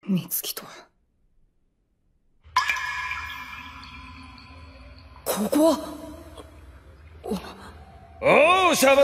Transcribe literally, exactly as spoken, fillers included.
美月とは。ここは。 おうシャバ